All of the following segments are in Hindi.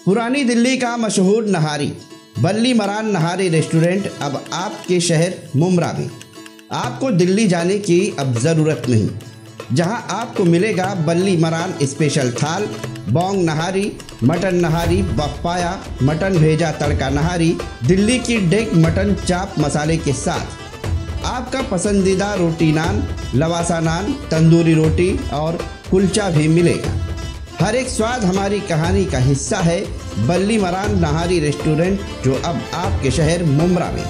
पुरानी दिल्ली का मशहूर नहारी बल्ली मरान नहारी रेस्टोरेंट अब आपके शहर मुमरा में। आपको दिल्ली जाने की अब ज़रूरत नहीं, जहां आपको मिलेगा बल्ली मरान स्पेशल थाल, बोंग नहारी, मटन नहारी, बफ्फाया, मटन भेजा तड़का नहारी, दिल्ली की डेक मटन चाप मसाले के साथ आपका पसंदीदा रोटी नान, लवासा नान, तंदूरी रोटी और कुलचा भी मिलेगा। हर एक स्वाद हमारी कहानी का हिस्सा है। बल्ली मरान नहारी रेस्टोरेंट, जो अब आपके शहर मुमरा में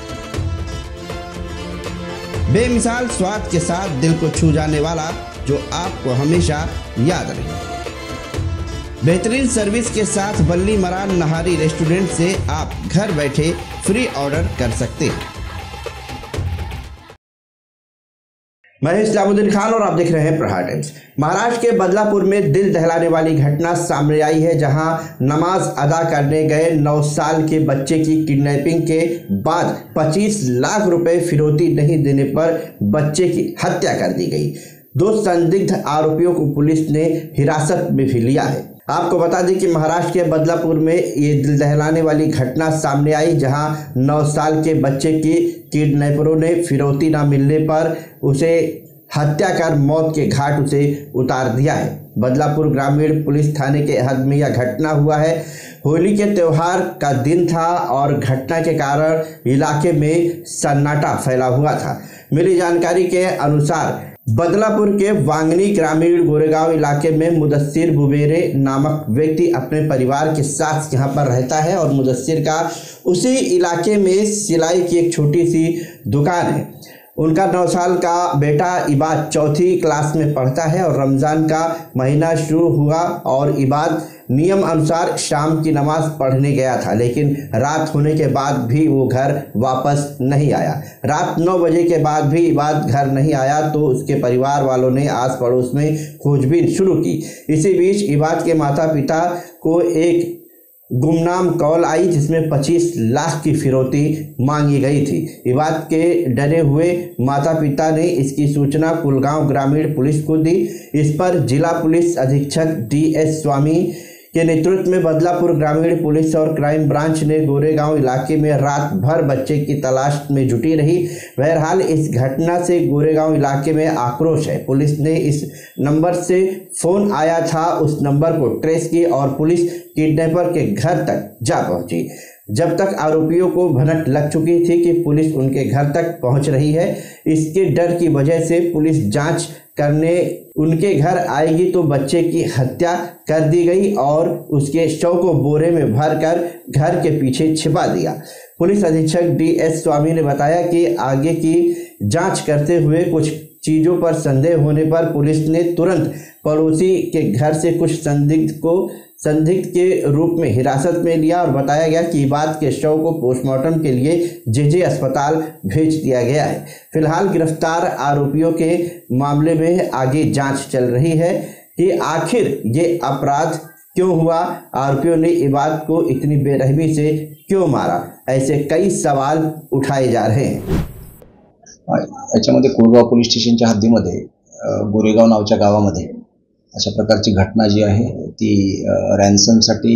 बेमिसाल स्वाद के साथ दिल को छू जाने वाला, जो आपको हमेशा याद रहे। बेहतरीन सर्विस के साथ बल्ली मरान नहारी रेस्टोरेंट से आप घर बैठे फ्री ऑर्डर कर सकते हैं। मैं इस्लामुद्दीन खान और आप देख रहे हैं प्रहार टाइम्स। महाराष्ट्र के बदलापुर में दिल दहलाने वाली घटना सामने आई है, जहां नमाज अदा करने गए 9 साल के बच्चे की किडनैपिंग के बाद 25 लाख रुपए फिरौती नहीं देने पर बच्चे की हत्या कर दी गई। 2 संदिग्ध आरोपियों को पुलिस ने हिरासत में भी लिया है। आपको बता दें कि महाराष्ट्र के बदलापुर में ये दिल दहलाने वाली घटना सामने आई, जहां 9 साल के बच्चे की किडनैपरों ने फिरौती न मिलने पर उसे हत्या कर मौत के घाट उसे उतार दिया है। बदलापुर ग्रामीण पुलिस थाने के हद में यह घटना हुआ है। होली के त्यौहार का दिन था और घटना के कारण इलाके में सन्नाटा फैला हुआ था। मिली जानकारी के अनुसार बदलापुर के वांगनी ग्रामीण गोरेगांव इलाके में मुदस्सिर बुबेरे नामक व्यक्ति अपने परिवार के साथ यहां पर रहता है और मुदस्सिर का उसी इलाके में सिलाई की एक छोटी सी दुकान है। उनका 9 साल का बेटा इबाद 4th क्लास में पढ़ता है और रमज़ान का महीना शुरू हुआ और इबाद नियम अनुसार शाम की नमाज पढ़ने गया था, लेकिन रात होने के बाद भी वो घर वापस नहीं आया। रात 9 बजे के बाद भी इबाद घर नहीं आया तो उसके परिवार वालों ने आस पड़ोस में खोजबीन शुरू की। इसी बीच इबाद के माता पिता को एक गुमनाम कॉल आई, जिसमें 25 लाख की फिरौती मांगी गई थी। इबाद के डरे हुए माता पिता ने इसकी सूचना कुलगांव ग्रामीण पुलिस को दी। इस पर जिला पुलिस अधीक्षक DS स्वामी के नेतृत्व में बदलापुर ग्रामीण पुलिस और क्राइम ब्रांच ने गोरेगांव इलाके में रात भर बच्चे की तलाश में जुटी रही। बहरहाल इस घटना से गोरेगांव इलाके में आक्रोश है। पुलिस ने इस नंबर से फ़ोन आया था, उस नंबर को ट्रेस की और पुलिस किडनैपर के घर तक जा पहुंची। जब तक आरोपियों को भनक लग चुकी थी कि पुलिस उनके घर तक पहुंच रही है, इसके डर की वजह से पुलिस जांच करने उनके घर आएगी तो बच्चे की हत्या कर दी गई और उसके शव को बोरे में भरकर घर के पीछे छिपा दिया। पुलिस अधीक्षक DS स्वामी ने बताया कि आगे की जांच करते हुए कुछ चीज़ों पर संदेह होने पर पुलिस ने तुरंत पड़ोसी के घर से कुछ संदिग्ध के रूप में हिरासत में लिया और बताया गया कि इबाद के शव को पोस्टमार्टम के लिए JJ अस्पताल भेज दिया गया है। फिलहाल गिरफ्तार आरोपियों के मामले में आगे जांच चल रही है कि आखिर ये अपराध क्यों हुआ, आरोपियों ने इबाद को इतनी बेरहमी से क्यों मारा, ऐसे कई सवाल उठाए जा रहे हैं। याच्यामध्ये कोळगाव पोलीस स्टेशनच्या हद्दीमध्ये गोरेगाव नावाच्या गावामध्ये अशा प्रकारची घटना जी आहे ती रॅन्समसाठी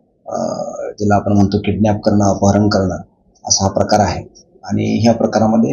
ज्याला आपण म्हणतो किडनॅप करणं, अपहरण करणं असा हा प्रकार आहे। आणि ह्या प्रकारामध्ये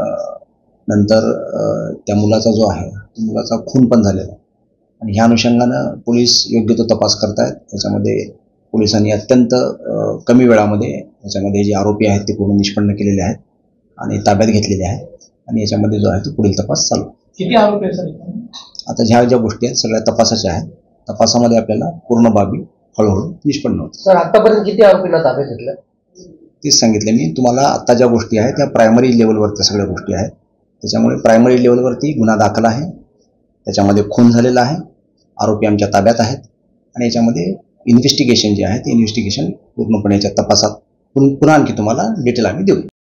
नंतर त्या मुलाचा जो आहे त्या मुलाचा खून पण झालेला आणि ह्या अनुषंगानं पोलीस योग्य तो तपास करतायत। त्याच्यामध्ये पोलिसांनी अत्यंत कमी वेळामध्ये याच्यामध्ये जे आरोपी आहेत ते पूर्ण निष्पन्न केलेले आहेत आणि ताब्यात घेतलेले आहेत आणि याच्यामध्ये जो आहे तो पुढील तपास चालू आहे। किती आरोपी आहेत सर? आता ह्या ज्या गोष्टी आहेत सगळ्या तपासाच्या आहेत। तपासामध्ये आपल्याला पूर्ण बाबी हळूहळू निष्पन्न होतात। सर आतापर्यंत किती आरोपींना ताब्यात घेतलं? तेच सांगितलं मी तुम्हाला। आता ज्या गोष्टी आहेत त्या प्रायमरी लेवलवरच्या सगळ्या गोष्टी आहेत, त्याच्यामुळे प्रायमरी लेवलवरती गुन्हा दाखल आहे, त्याच्यामध्ये खून झालेला आहे, आरोपी आमच्या ताब्यात आहेत आणि याच्यामध्ये इन्व्हेस्टिगेशन जे आहे ते इन्व्हेस्टिगेशन पूर्णपणे याच्या तपासात पुन्हा आणखी तुम्हाला डिटेल आम्ही देऊ।